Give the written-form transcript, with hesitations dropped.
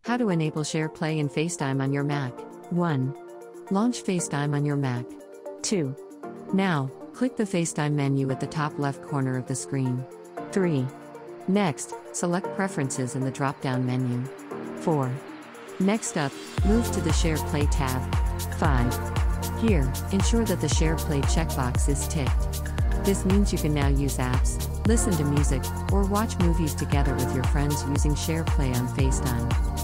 How to enable SharePlay and FaceTime on your Mac. 1. Launch FaceTime on your Mac. 2. Now, click the FaceTime menu at the top left corner of the screen. 3. Next, select Preferences in the drop-down menu. 4. Next up, move to the SharePlay tab. 5. Here, ensure that the SharePlay checkbox is ticked. This means you can now use apps, listen to music, or watch movies together with your friends using SharePlay on FaceTime.